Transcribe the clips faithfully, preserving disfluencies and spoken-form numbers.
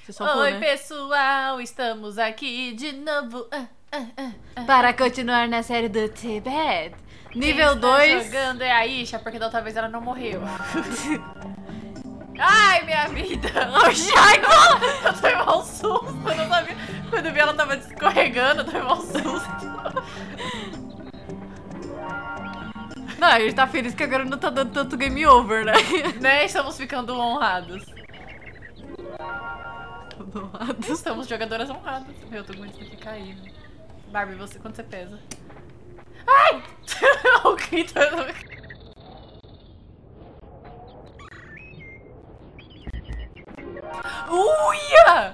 Oi, né? Pessoal, estamos aqui de novo. Ah, ah, ah, ah. Para continuar na série do Tibet. Nível dois. Jogando é a Isha, porque da outra vez ela não morreu. Ai, minha vida! Oxi, ai, eu tô igual um susto, eu não sabia. Quando eu vi ela tava escorregando, eu tô igual um susto. Não, a gente tá feliz que agora não tá dando tanto game over, né? Né? Estamos ficando honrados. honrados. Estamos jogadoras honradas. Meu, eu tô com medo de cair. Barbie, você, quanto você pesa? Ai! O grito. Uia!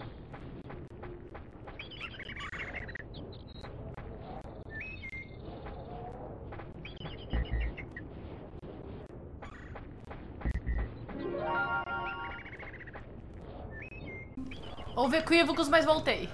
Houve equívocos, mas voltei.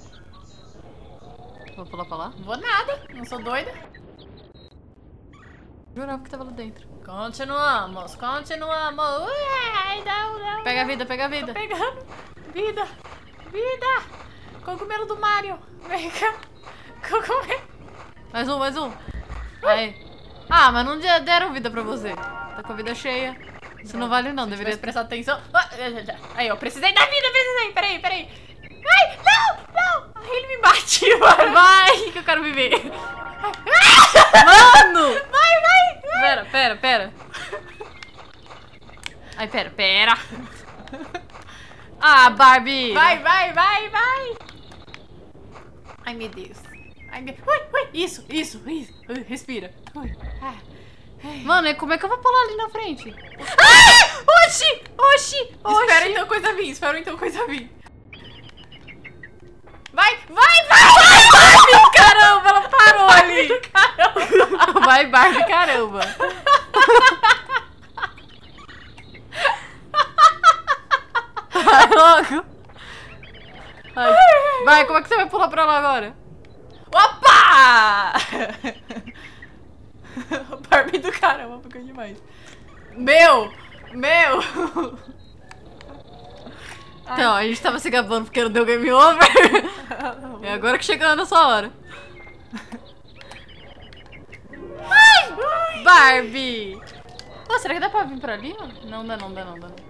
Vou pular pra lá? Vou nada, não sou doida. Jurava que tava lá dentro. Continuamos, continuamos. Ué, não, não. Pega a vida, pega a vida. Tô pegando. Vida, vida. Cogumelo do Mario. Vem cá. Cogumelo. Mais um, mais um. Aí. Ah, mas não deram vida pra você. Tá com a vida cheia. Isso não vale não, deveria prestar atenção. Aí, eu precisei da vida, precisei. Peraí, peraí. Ai, não, não. Ele me bate, mano. Vai, que eu quero viver. Mano. Vai, vai, vai. Pera, pera, pera. Ai, pera, pera. Ah, Barbie. Vai, vai, vai, vai. Ai, meu Deus. Ai, meu... Ui, ui. Isso, isso, isso. Respira. Ui. Ah. Mano, como é que eu vou pular ali na frente? Ah! Oxi! Oxi! Oxi! Espera então coisa vir, espera então coisa vir. Vai, vai, vai! Vai, Barbie! Caramba, ela parou ali! Caramba! Vai, Barbie, caramba! Vai logo! Vai. Vai, como é que você vai pular pra lá agora? Opa! Barbie do caramba, ficou demais. Meu! Meu! Então, a gente tava se gabando porque não deu game over. E agora que chegou na sua hora. Ai! Barbie! Pô, será que dá pra vir pra ali? Não, dá não, dá não, dá não.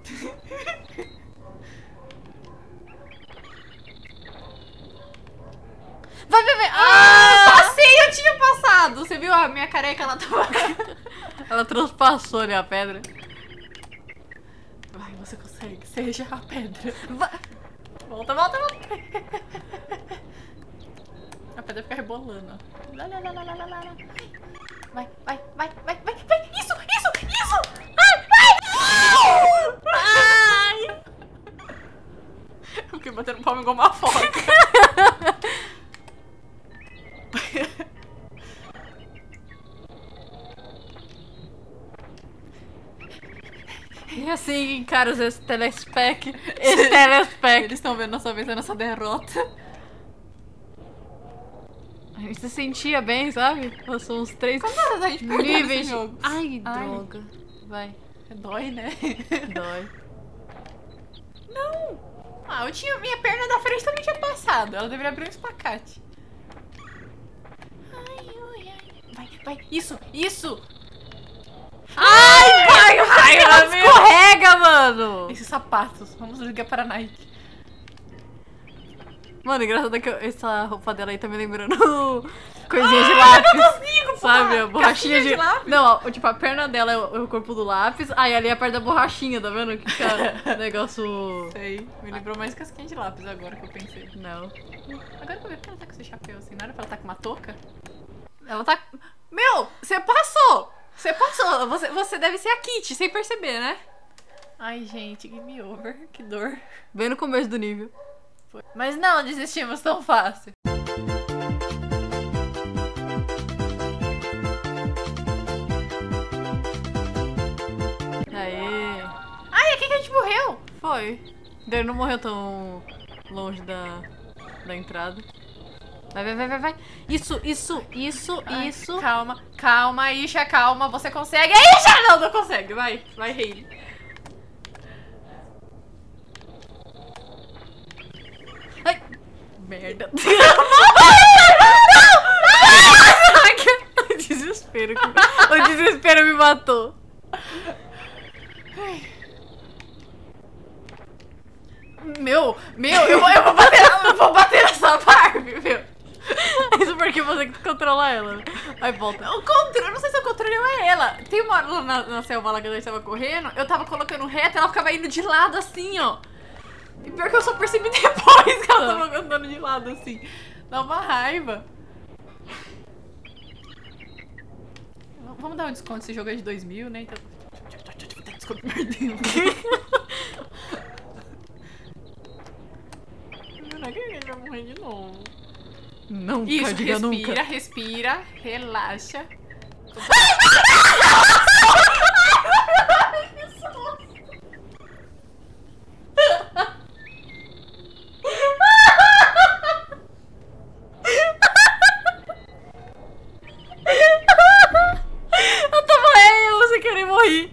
Vai, vai, vai! Ah! Passei, eu tinha passado! Você viu a minha careca? Ela tava... Ela transpassou ali a pedra. Vai, você consegue. Seja a pedra. Vai. Volta, volta, volta. A pedra fica rebolando. Lá, lá, lá, lá, lá, lá, lá. Vai, vai, vai, vai, vai, vai. Isso, isso, isso. Ai, ai. Ai. Eu fiquei batendo palma igual uma foca. E assim, caros, esse telespec. Esse telespec. Eles estão vendo nossa vez, a nossa derrota. A gente se sentia bem, sabe? Nós somos três Quantas horas a gente perdeu níveis nesse de... jogo? Ai, Ai, droga. Vai. dói, né? Dói. Não! Ah, eu tinha... Minha perna da frente também tinha passado. Ela deveria abrir um espacate. Ai, ai, ai. Vai, vai. Isso, isso! Ai, vai, vai, ela escorrega, mano! Esses sapatos. Vamos ligar para a Nike. Mano, engraçado é que eu, essa roupa dela aí tá me lembrando coisinha de lápis. Eu não consigo, sabe? A borrachinha de... de lápis. Não, ó, tipo, a perna dela é o, é o corpo do lápis, aí ali é a parte da borrachinha, tá vendo? Que fica negócio... Sei. Me lembrou mais casquinha de lápis agora que eu pensei. Não. Agora que eu vi porque ela tá com esse chapéu assim. Não era pra ela tá com uma touca? Ela tá... Meu, você passou! Você passou. Você, você deve ser a Kitty, sem perceber, né? Ai, gente, game over. Que dor. Bem no começo do nível. Foi. Mas não desistimos tão fácil. Aê. Ai, aqui que a gente morreu. Foi. Ele não morreu tão longe da, da entrada. Vai, vai, vai, vai, vai. Isso, isso, isso, Ai, isso. Calma, calma, Isha, calma. Você consegue. Isha, não, não consegue. Vai, vai, Hayley. merda. O desespero. O desespero me matou. Meu, meu, eu vou, eu vou bater, eu vou bater nessa Barbie, meu. Isso porque você que controla ela. Aí volta. O controle, eu não sei se eu controlei ou é ela. Tem uma hora na, na selva lá que a gente tava correndo, eu tava colocando reto e ela ficava indo de lado assim, ó. E pior que eu só percebi depois que ela tava andando de lado assim. Dá uma raiva. Vamos dar um desconto, esse jogo é de dois mil, né? Então... Vou dar desconto perdendo. Será que ele vai morrer de novo? Nunca, isso, diga respira, nunca. Respira, relaxa. Eu tava eu sem querer morrer.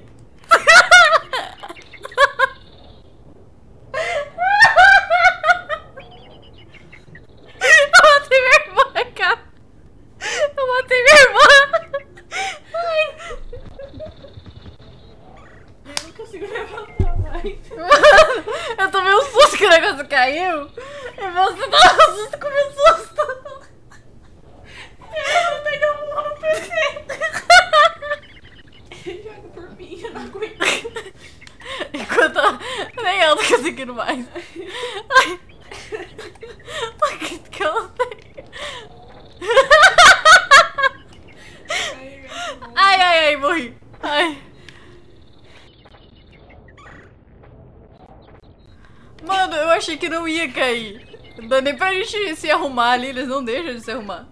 Eu tomei um susto que o negócio caiu. E você tava um susto com o meu susto. Eu não tenho um no P C. Joga por mim, eu não aguento. Enquanto nem eu tô conseguindo mais. Ai. Tô gritando. Ai, ai, ai, morri. Ai. Mano, eu achei que não ia cair. Não dá nem pra gente se arrumar ali, eles não deixam de se arrumar.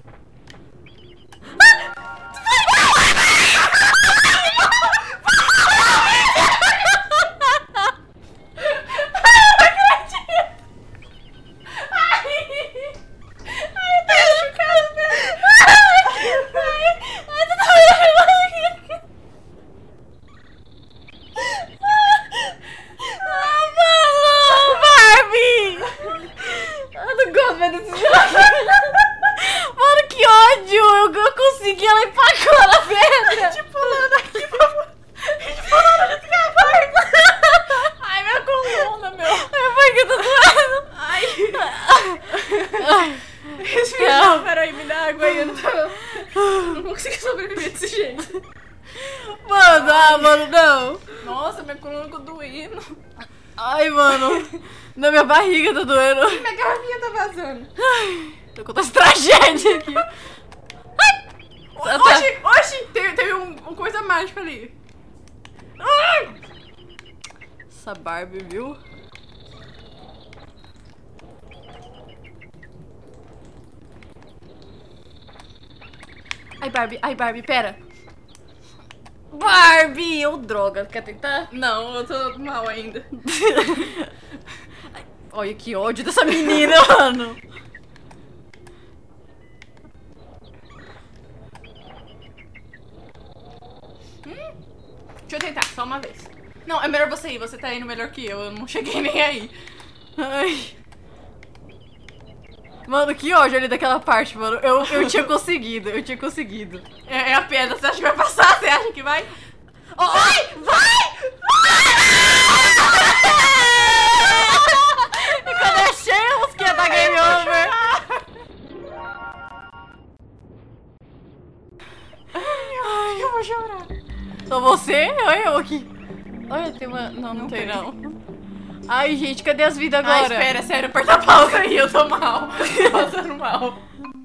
Mano, que ódio! Eu, eu consegui, ela empacou na pedra! Tipo, pulando aqui, vamos. Pulando nesse cavalo! Ai, minha coluna, meu! Ai, pai, que eu tô doendo! Ai! Ai. Respira, não, peraí, me dá água aí, eu não tô... Não vou conseguir sobreviver desse jeito. Mano, ah, mano, não! Nossa, minha coluna ficou doendo. Ai, mano, na minha barriga tá doendo. E minha garrafinha tá vazando. Ai, tô contando tragédia aqui. Ai! Tá, tá. Oxi, oxi, teve, teve um, uma coisa mágica ali. Ai! Essa Barbie, viu? Ai, Barbie, ai, Barbie, pera. Barbie! Ô, droga, quer tentar? Não, eu tô mal ainda. Olha que ódio dessa menina, mano. Hum? Deixa eu tentar, só uma vez. Não, é melhor você ir, você tá indo melhor que eu, eu não cheguei nem aí. Ai. Mano, que ódio ali daquela parte, mano. Eu, eu tinha conseguido, eu tinha consegudo. É, é a pedra, você acha que vai passar? Você acha que vai? Oh, vai! Vai! E quando é cheio, os que ia dar game over. Ai, eu vou chorar. Só você ou eu aqui? Olha, tem uma... Não, não, não tem, tem não. Ai, gente, cadê as vidas agora? Ai, espera, sério, aperta pausa aí, eu tô mal. Eu tô passando mal.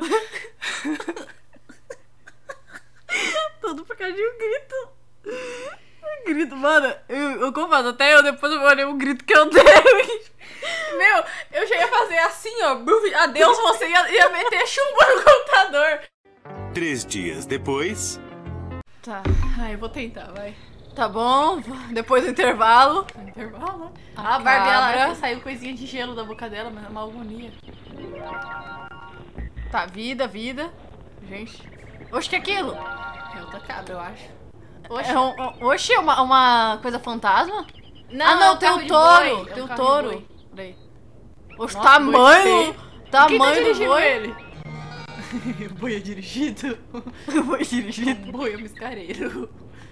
Tudo por causa de um grito. Um grito, mano, eu, eu confesso, até eu depois eu olhei o grito que eu dei. Meu, eu já ia fazer assim, ó, adeus, você ia, ia meter chumbo no computador. Três dias depois... Tá, ai, eu vou tentar, vai. Tá bom, depois do intervalo. Intervalo, né? A, a Barbie, ela saiu coisinha de gelo da boca dela, mas é uma agonia. Tá, vida, vida. Gente. Oxe, que é aquilo? É outra cabra, eu acho. Oxe, é, um, oxe, uma, uma coisa fantasma? Não, ah, não, é tem o touro. Tem o touro. Peraí. Oxe, tamanho. Tamanho Quem tá do dirigindo boi. ele? Boi é dirigido? Boi dirigido. Boi é miscareiro.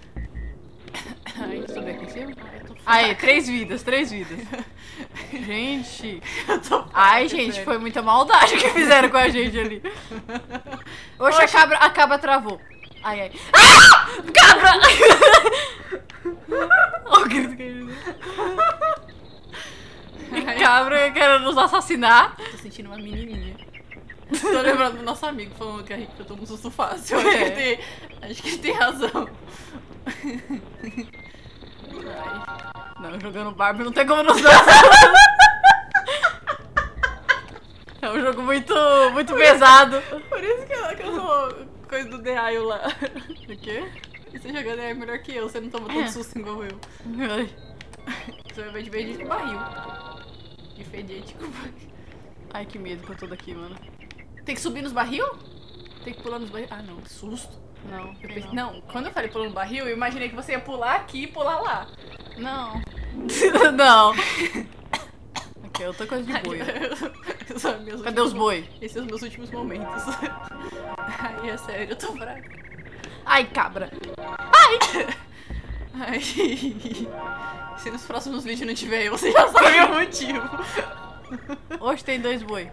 Ai, subir aqui em cima? Ai, eu tô fraca. Aí, três vidas, três vidas. Gente. Eu tô fraca, Ai, gente, sério. foi muita maldade que fizeram com a gente ali. Oxe, a cabra, a cabra travou. Ai, ai. Ah! Cabra! Olha o grito que ele deu. Ai, Cabra querendo nos assassinar. tô sentindo uma menininha. Tô lembrando do nosso amigo falando que a Rica toma um susto fácil. Acho, É. que ele tem, acho que ele tem razão. Ai. Não, jogando Barbie não tem como nos dar. É um jogo muito, muito pesado. Por isso que eu, que eu sou coisa do The Isle lá. O quê? E você joga The Isle melhor que eu, você não toma tanto susto igual eu. Ai. Você vai ver de verde com barril. De fedete com barril. Ai, que medo que eu tô daqui, mano. Tem que subir nos barril? Tem que pular nos barril? Ah, não, que susto. Não, Eu tem pensei, não. não, quando eu falei pular no barril, eu imaginei que você ia pular aqui e pular lá. Não. Não. Aqui é outra coisa de boi. Eu só- meus Cadê os últimos- boi? Esses são os meus últimos momentos. Ai, é sério, eu tô fraca. Ai, cabra. Ai. Se nos próximos vídeos não tiver eu, você já sabe o motivo. Hoje tem dois boi.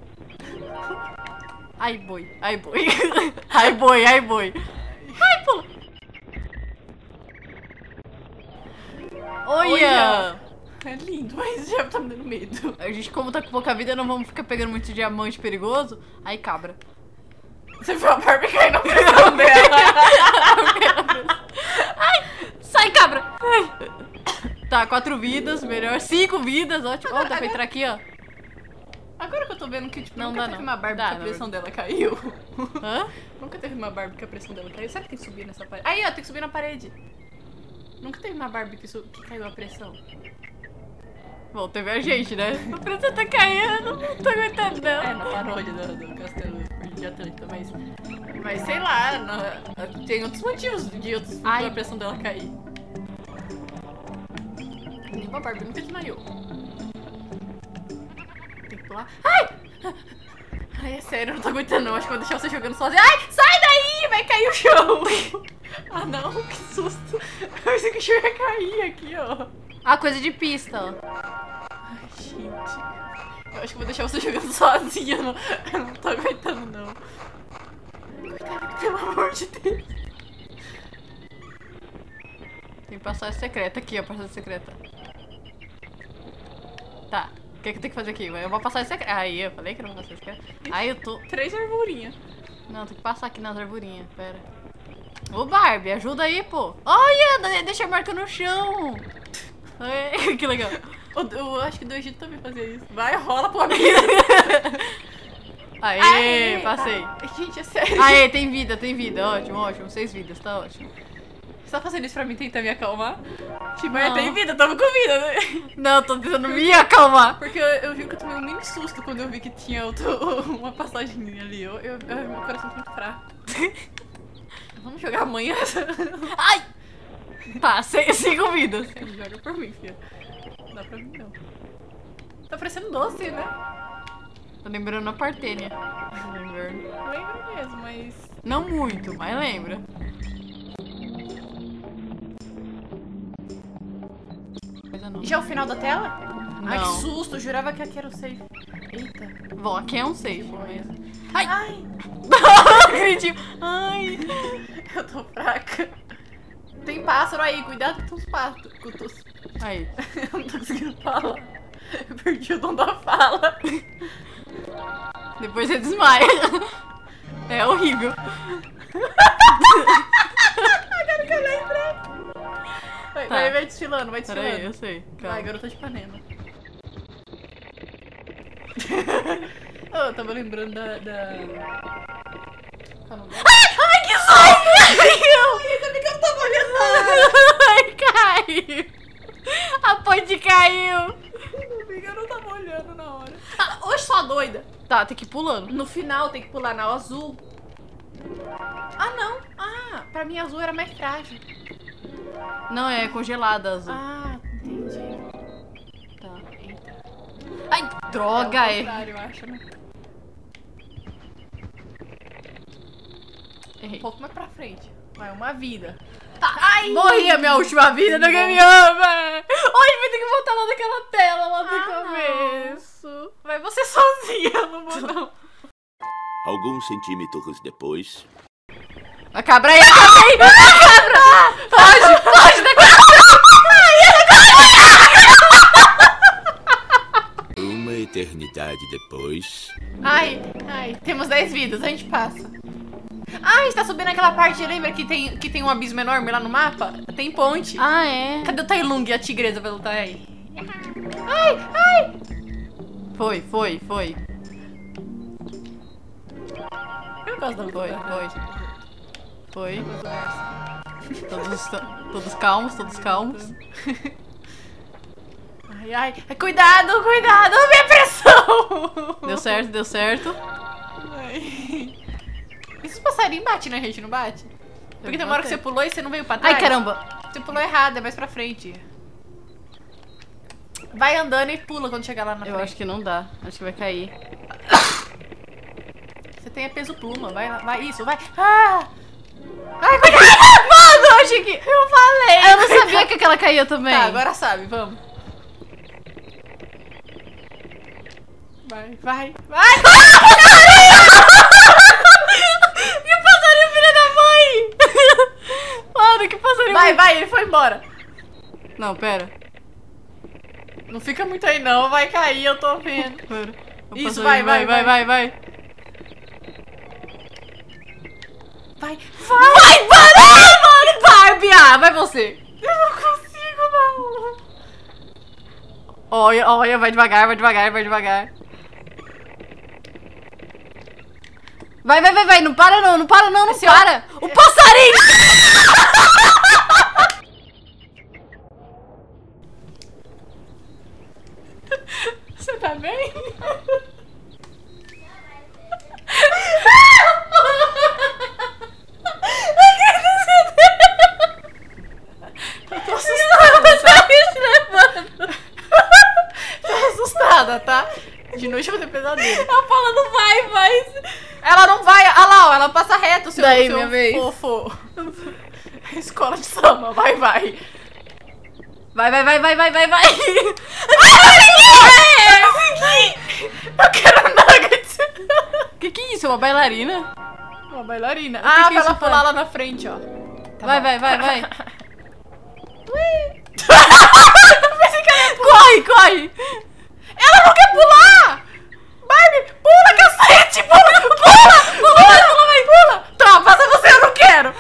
Ai, boi. Ai, boi. Ai, boi, ai, boi. Ai, pula. Olha! É lindo, mas já tá me dando medo. A gente, como tá com pouca vida, não vamos ficar pegando muito diamante perigoso. Ai, cabra. Você viu a Barbie cair na pressão dela? Ai, sai, cabra. Ai. Tá, quatro vidas, melhor. Cinco vidas, ótimo. Ó, dá pra entrar aqui, ó. Agora que eu tô vendo que, tipo, Não nunca dá, teve não. uma Barbie Dá, que a não. pressão dela caiu. Hã? Nunca teve uma Barbie que a pressão dela caiu. Será que tem que subir nessa parede? Aí, ó, tem que subir na parede. Nunca teve uma Barbie que, su- que caiu a pressão. Bom, teve a gente, né? A pressão tá caindo, não tô aguentando, É, não. na paródia do, do Castelo de Atlanta, mas... Mas sei lá, na- tem outros motivos de outros Ai. pra pressão dela cair. Nenhuma Barbie nunca desmaiou. Tem que pular. Ai! Ai, é sério, eu não tô aguentando não. Acho que eu vou deixar você jogando sozinho. Ai, sai daí! Vai cair o chão! Ah não, que susto! Eu pensei que o chão ia cair aqui, ó. Ah, coisa de pista, ó. Ai, gente. Eu acho que eu vou deixar você jogando sozinha. Eu não, eu não tô aguentando, não. Coitada, pelo amor de Deus. Tem passagem secreta aqui, ó, passagem secreta. Tá, o que, que tem que fazer aqui? Eu vou passar secreta. Aí, eu falei que era uma passagem secreta. Aí eu tô... Três arvorinhas. Não, tem que passar aqui nas arvorinhas, pera. Ô, Barbie, ajuda aí, pô. Olha, de- deixa a marca no chão. Ai, que legal. Eu, eu acho que do Egito também fazia isso. Vai, rola pro amigo. Aê, Ai, passei. tá. Gente, é sério. Aê, tem vida, tem vida. Ótimo, ótimo. Seis vidas, tá ótimo. Você tá fazendo isso pra mim tentar me acalmar? Tipo, Não. é, tem vida, tamo com vida, né? Não, tô tentando me acalmar. Porque eu, eu juro que eu tomei um mini susto quando eu vi que tinha outro, uma passagem ali. Eu, eu, eu- meu coração tá muito fraco. Vamos jogar amanhã? Ai! Tá, se- cinco vidas. Joga por mim, filha. Não dá pra mim, não. Tá parecendo doce, né? Tô lembrando a partênia. Lembrando. Lembro mesmo, mas... Não muito, mas lembra. Coisa não. Já é o final da tela? Ai, que Não. susto, eu jurava que aqui era o safe. Eita. Bom, aqui é um safe, mas... Ai! Ai, Acredito. Ai! eu tô fraca. Tem pássaro aí, cuidado com os pássaros. Com os... Aí. Eu não tô conseguindo falar. Eu perdi o dom da fala. Depois você desmaia. É horrível. Agora que eu lembrei. Vai, Tá. vai, vai desfilando, vai Pera desfilando. aí, eu sei. Vai, Calma. garota de Ipanema. Oh, eu tava lembrando da... da... Qual é o nome dela? Ai, que susto! Ainda bem que eu tava olhando. Ai, caiu. A ponte caiu. Ainda bem que eu não tava olhando na hora. Ah, oxe, só doida. Tá, tem que ir pulando. No final tem que pular na azul. Ah, não. Ah, pra mim azul era mais frágil. Não, é congelada azul. Ah, entendi. Tá. Eita. Ai, droga, é. o é. contrário, eu acho, né? Um pouco mais pra frente. Vai, uma vida. Ai! Morri a minha última vida, ninguém me ama! Ai, vai ter que voltar lá naquela tela lá do Ah, começo. Vai você sozinha, não vou não. Alguns centímetros depois. A cabra aí, a cabra aí! A cabra! Foge, foge da cabra! Uma eternidade depois. Ai, ai, temos dez vidas, a gente passa. Ah, a gente tá subindo aquela parte, lembra que tem, que tem um abismo enorme lá no mapa? Tem ponte. Ah, é? Cadê o Tai Lung e a tigresa pra lutar aí? Ai, ai! Foi, foi, foi. Eu não gosto da luta. Foi, foi. Foi. Todos, todos calmos, todos calmos. Ai, ai, cuidado, cuidado, minha pressão! Deu certo, deu certo. Ai. Esses passarinhos batem na gente, não bate? Porque tem uma hora que você pulou e você não veio pra trás. Ai, caramba. Você pulou errado, é mais pra frente. Vai andando e pula quando chegar lá na Eu frente. acho que não dá. Acho que vai cair. Você tem a peso pluma, vai lá, vai, isso, vai. Ah! Ai, cuidado! Mano, eu achei que... Eu falei! Eu não sabia que aquela caía também. Tá, agora sabe, vamos. Vai, vai, vai! Que passarinho, filha da mãe! Mano, que passarinho. Vai, vai, ele foi embora. Não, pera. Não fica muito aí não, vai cair, eu tô vendo. Pera. O Isso, passarinho, vai, vai, vai, vai, vai. Vai, vai! Vai, para, mano! Vai, Bia! Vai você! Eu não consigo, não! Olha, olha, vai devagar, vai devagar, vai devagar. Vai, vai, vai, vai, não para não, não para não, não Esse para! O passarinho! Você tá bem? Eu tô assustada, tô assustada, tá? De noite eu vou ter pesadelo. A Paula não vai, vai. Ela não vai, olha lá, ó, ela passa reto, seu, Daí, seu minha vez. fofo. Escola de samba, vai, vai. Vai, vai, vai, vai, vai, vai, vai. Eu quero nuggets. Que que é isso? Uma bailarina? Uma bailarina. que Ah, que pra isso ela pular faz? lá na frente, ó. Tá vai, bom. vai, vai, vai. Pensei que ela ia pular. Corre, corre. Ela não quer pular! Barbie, pula, cacete! Pula, pula, pula, pula, vai, pula! Tá, passa você, eu não quero!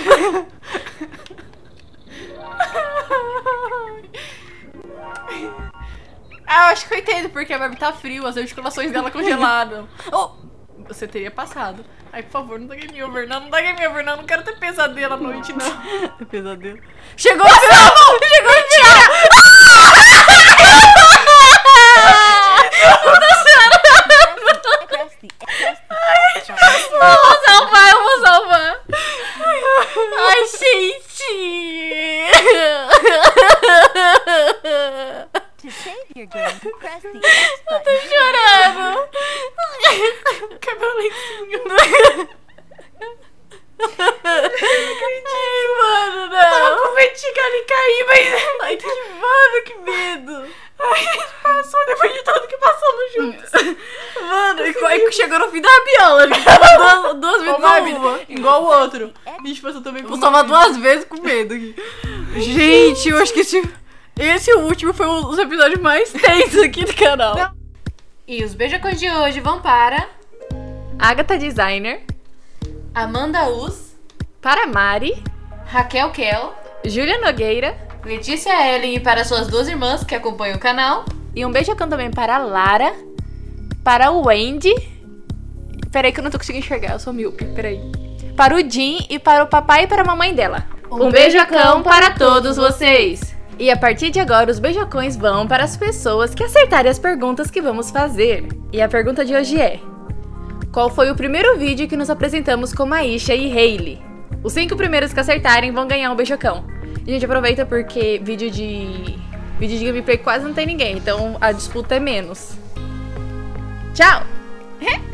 Ah, eu acho que eu entendo porque a Barbie tá frio, as articulações dela congelaram. Oh, você teria passado. Ai, por favor, não dá game over, não, não dá game over, não, não quero ter pesadelo à noite, não. É pesadelo. Chegou o final! Chegou o final! Eu vou salvar, eu vou salvar. Ai, gente. To save your game, press the X Tô button. chorando. Cabelo lencinho. Ai, mano, Tava não. com medo de chegar ali e cair, mas... Ai, que mano, que medo. Ai, passou depois de tudo que passamos juntos. Mano, e aí chegou no fim da rabiola. Ele duas, duas vezes na uma. Igual o outro. A gente passou também Vou por salvar duas vezes com medo aqui. Gente, eu acho que esse, esse último foi um dos episódios mais tensos aqui do canal. Não. E os beijacões de hoje vão para Agatha Designer, Amanda Us, para Mari, Raquel Kel, Júlia Nogueira Letícia Ellen e para suas duas irmãs que acompanham o canal. e um beijacão também para a Lara, para o Wendy. Peraí que eu não tô conseguindo enxergar, eu sou míope, peraí. Para o Jim e para o papai e para a mamãe dela. Um beijacão para todos vocês. E a partir de agora, os beijacões vão para as pessoas que acertarem as perguntas que vamos fazer. E a pergunta de hoje é: qual foi o primeiro vídeo que nos apresentamos com Maisha e Hailey? Os cinco primeiros que acertarem vão ganhar um beijacão. E a gente aproveita porque vídeo de... vídeo de gameplay quase não tem ninguém, então a disputa é menos. Tchau!